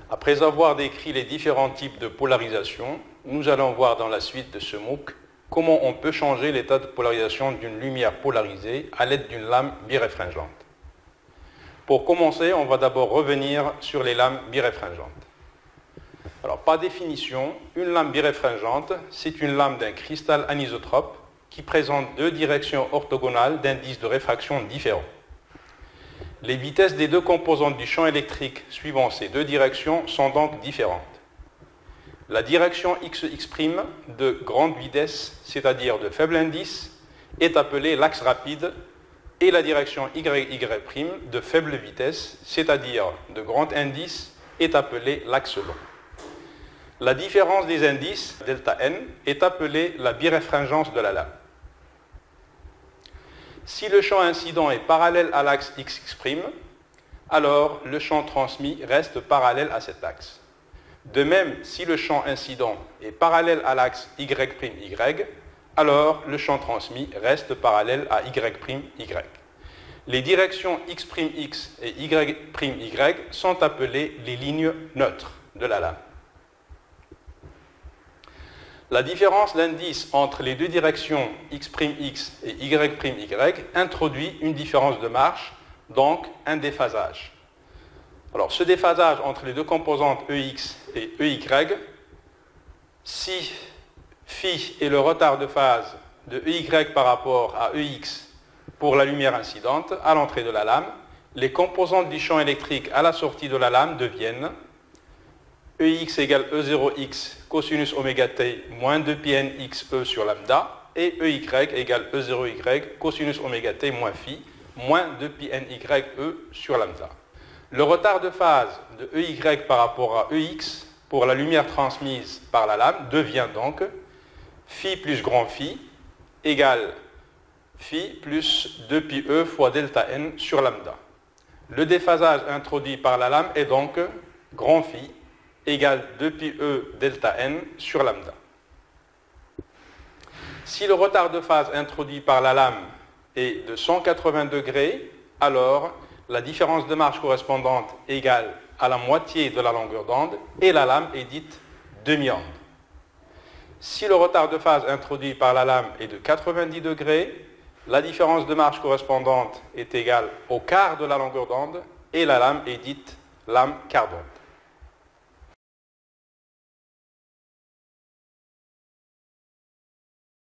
Après avoir décrit les différents types de polarisation, nous allons voir dans la suite de ce MOOC comment on peut changer l'état de polarisation d'une lumière polarisée à l'aide d'une lame biréfringente. Pour commencer, on va d'abord revenir sur les lames biréfringentes. Alors, par définition, une lame biréfringente, c'est une lame d'un cristal anisotrope qui présente deux directions orthogonales d'indices de réfraction différents. Les vitesses des deux composantes du champ électrique suivant ces deux directions sont donc différentes. La direction XX' de grande vitesse, c'est-à-dire de faible indice, est appelée l'axe rapide, et la direction YY' de faible vitesse, c'est-à-dire de grand indice, est appelée l'axe long. La différence des indices, ΔN, est appelée la biréfringence de la lame. Si le champ incident est parallèle à l'axe XX', alors le champ transmis reste parallèle à cet axe. De même, si le champ incident est parallèle à l'axe Y'Y, alors le champ transmis reste parallèle à Y'Y. Les directions X'X et Y'Y sont appelées les lignes neutres de la lame. La différence d'indice entre les deux directions X'X et Y'Y introduit une différence de marche, donc un déphasage. Alors, ce déphasage entre les deux composantes EX et EY, si phi est le retard de phase de EY par rapport à EX pour la lumière incidente à l'entrée de la lame, les composantes du champ électrique à la sortie de la lame deviennent EX égale E0x cosinus oméga t moins 2πn xe sur lambda et EY égale E0y cosinus oméga t moins phi moins 2πn ye sur lambda. Le retard de phase de EY par rapport à EX pour la lumière transmise par la lame devient donc phi plus grand phi égale phi plus 2πe fois ΔN sur lambda. Le déphasage introduit par la lame est donc grand phi égale 2πe ΔN sur lambda. Si le retard de phase introduit par la lame est de 180 degrés, alors la différence de marche correspondante égale à la moitié de la longueur d'onde et la lame est dite demi-onde. Si le retard de phase introduit par la lame est de 90 degrés, la différence de marche correspondante est égale au quart de la longueur d'onde et la lame est dite lame quart d'onde.